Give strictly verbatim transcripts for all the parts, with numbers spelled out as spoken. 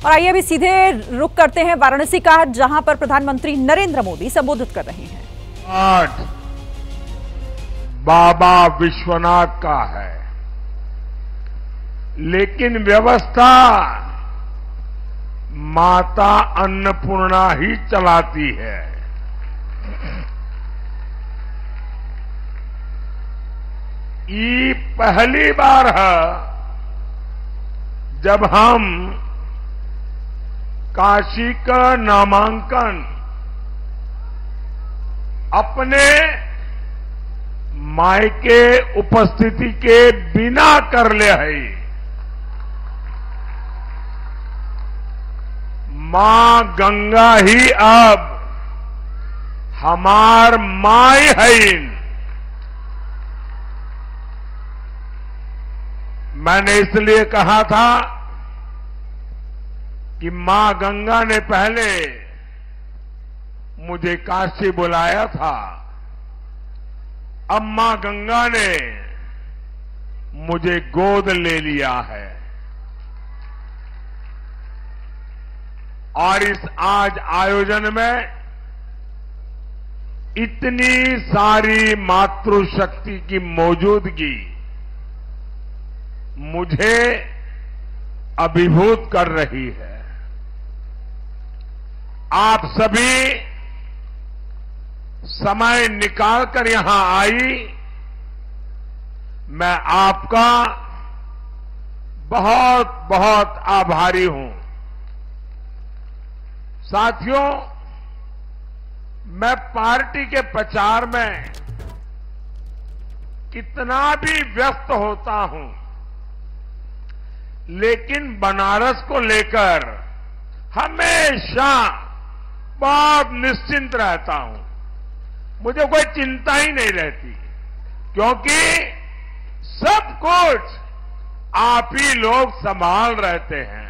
और आइए अभी सीधे रुक करते हैं वाराणसी का, जहां पर प्रधानमंत्री नरेंद्र मोदी संबोधित कर रहे हैं। आज बाबा विश्वनाथ का है, लेकिन व्यवस्था माता अन्नपूर्णा ही चलाती है। ये पहली बार है जब हम काशी का नामांकन अपने मायके उपस्थिति के बिना कर ले है। मां गंगा ही अब हमार माई है। मैंने इसलिए कहा था कि मां गंगा ने पहले मुझे काशी बुलाया था, अब मां गंगा ने मुझे गोद ले लिया है। और इस आज आयोजन में इतनी सारी मातृशक्ति की मौजूदगी मुझे अभिभूत कर रही है। आप सभी समय निकालकर यहां आई, मैं आपका बहुत बहुत आभारी हूं। साथियों, मैं पार्टी के प्रचार में कितना भी व्यस्त होता हूं, लेकिन बनारस को लेकर हमेशा बहुत निश्चिंत रहता हूं। मुझे कोई चिंता ही नहीं रहती, क्योंकि सब कुछ आप ही लोग संभाल रहते हैं।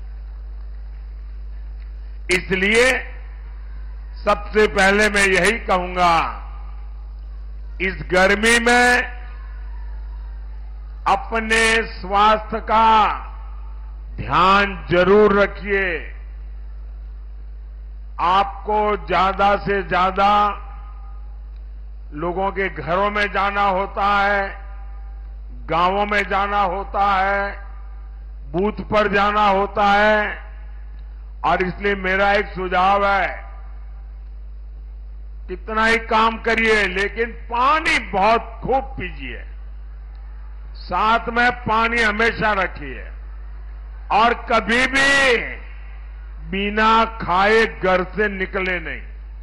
इसलिए सबसे पहले मैं यही कहूंगा, इस गर्मी में अपने स्वास्थ्य का ध्यान जरूर रखिए। आपको ज्यादा से ज्यादा लोगों के घरों में जाना होता है, गांवों में जाना होता है, बूथ पर जाना होता है। और इसलिए मेरा एक सुझाव है, कितना ही काम करिए लेकिन पानी बहुत खूब पीजिए, साथ में पानी हमेशा रखिए, और कभी भी बिना खाए घर से निकले नहीं।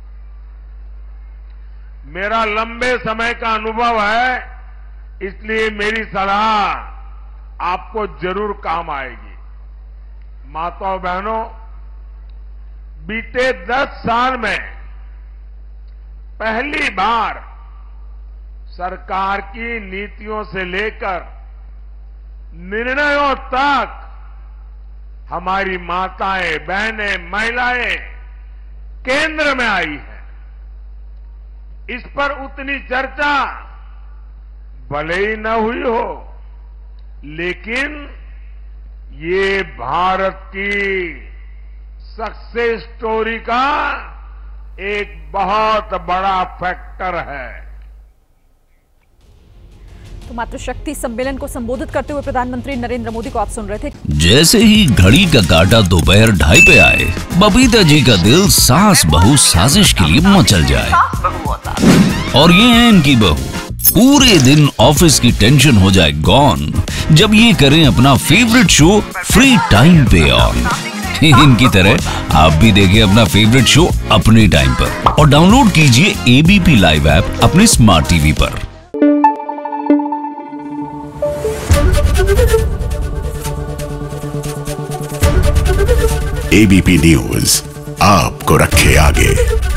मेरा लंबे समय का अनुभव है, इसलिए मेरी सलाह आपको जरूर काम आएगी। माताओं बहनों, बीते दस साल में पहली बार सरकार की नीतियों से लेकर निर्णयों तक हमारी माताएं, बहनें, महिलाएं केंद्र में आई हैं। इस पर उतनी चर्चा भले ही न हुई हो, लेकिन ये भारत की सक्सेस स्टोरी का एक बहुत बड़ा फैक्टर है। तो मातृशक्ति सम्मेलन को संबोधित करते हुए प्रधानमंत्री नरेंद्र मोदी को आप सुन रहे थे। जैसे ही घड़ी का काटा दोपहर ढाई पे आए, बबीता जी का दिल सास बहू साजिश के लिए मचल जाए। और ये है इनकी बहू, पूरे दिन ऑफिस की टेंशन हो जाए गॉन जब ये करें अपना फेवरेट शो फ्री टाइम पे ऑन। इनकी तरह आप भी देखिए अपना फेवरेट शो अपने टाइम पर और डाउनलोड कीजिए एबीपी लाइव ऐप अपने स्मार्ट टीवी पर। एबीपी न्यूज आपको रखे आगे।